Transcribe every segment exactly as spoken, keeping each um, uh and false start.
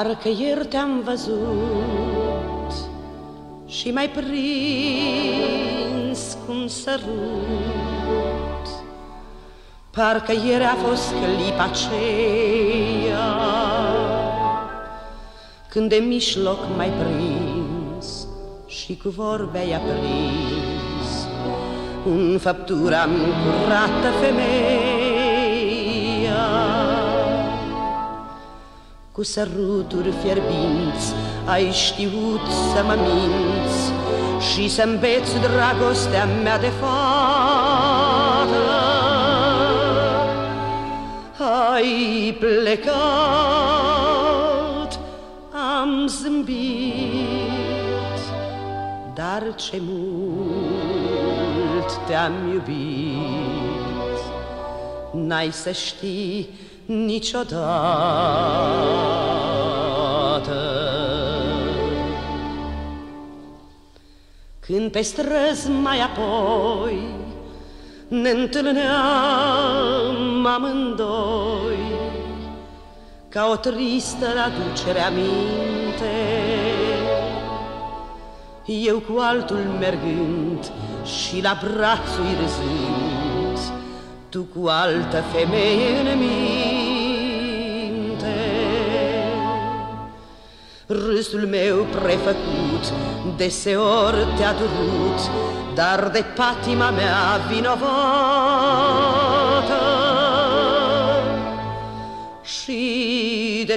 Parcă ieri te-am văzut și m-ai prins cum sărut. Parcă ieri a fost clipa aceea când de mijloc m-ai prins și cu vorbe ai aprins înfăptura-mi curată femeia. Cu săruturi fierbinți ai știut să mă minți și să-mi beți dragostea mea de fată. Ai plecat, am zâmbit, dar ce mult te-am iubit n-ai să știi niciodată. Când pe străzi mai apoi ne întâlneam amândoi, ca o tristă aducere aminte, eu cu altul mergând și la brațul râzând, tu cu altă femeie în minte. Râsul meu prefăcut deseori te-a durut, dar de patima mea vinovată. Și de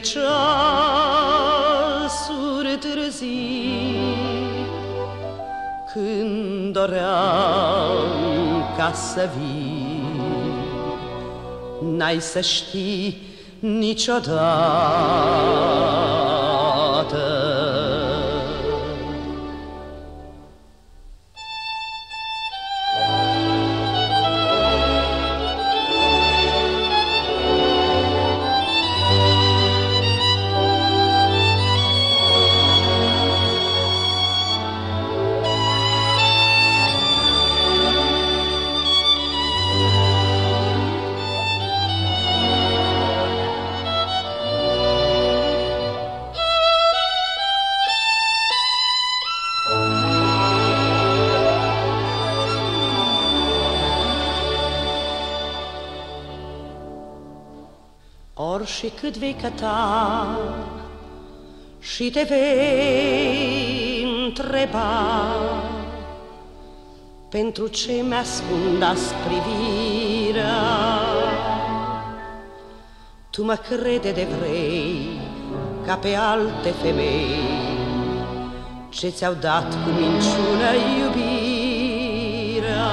ceasuri târzii, când doream ca să vii, n-ai să știi niciodată. Ori și cât vei căta și te vei întreba pentru ce mi-ascundați privirea, tu mă crede de vrei ca pe alte femei ce ți-au dat cu minciună iubirea.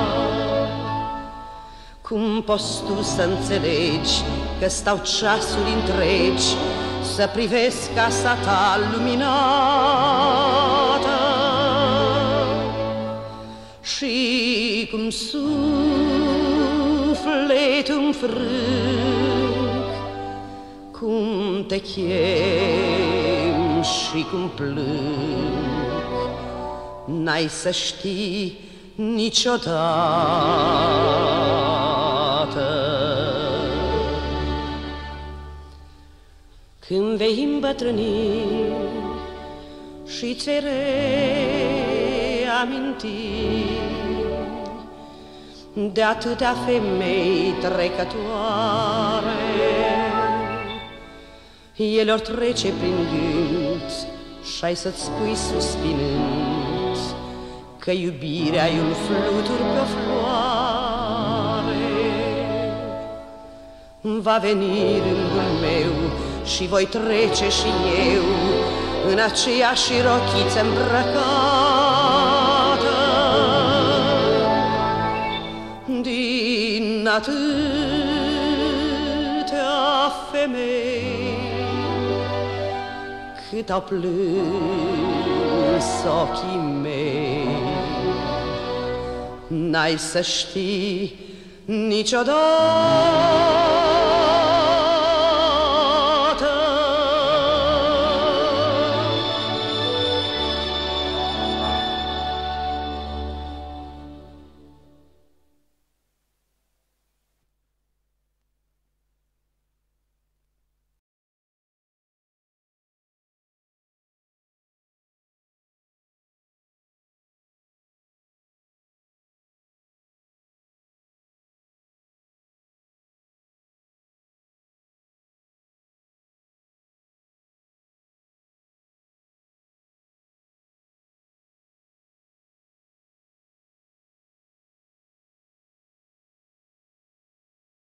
Cum poți tu să înțelegi că stau ceasuri întregi să privesc casa ta luminată și cum sufletul-mi frâng, cum te chem și cum plâng, n-ai să știi niciodată. Când vei îmbătrâni și ți reaminti de atâtea femei trecătoare, ele or trece prin gând și-ai să-ți spui suspinând că iubirea e un flutur pe-o floare. Va veni rândul meu și voi trece și eu în aceeași rochiță îmbrăcată. Din atâtea femei cât au plâns ochii mei, n-ai să știi niciodată.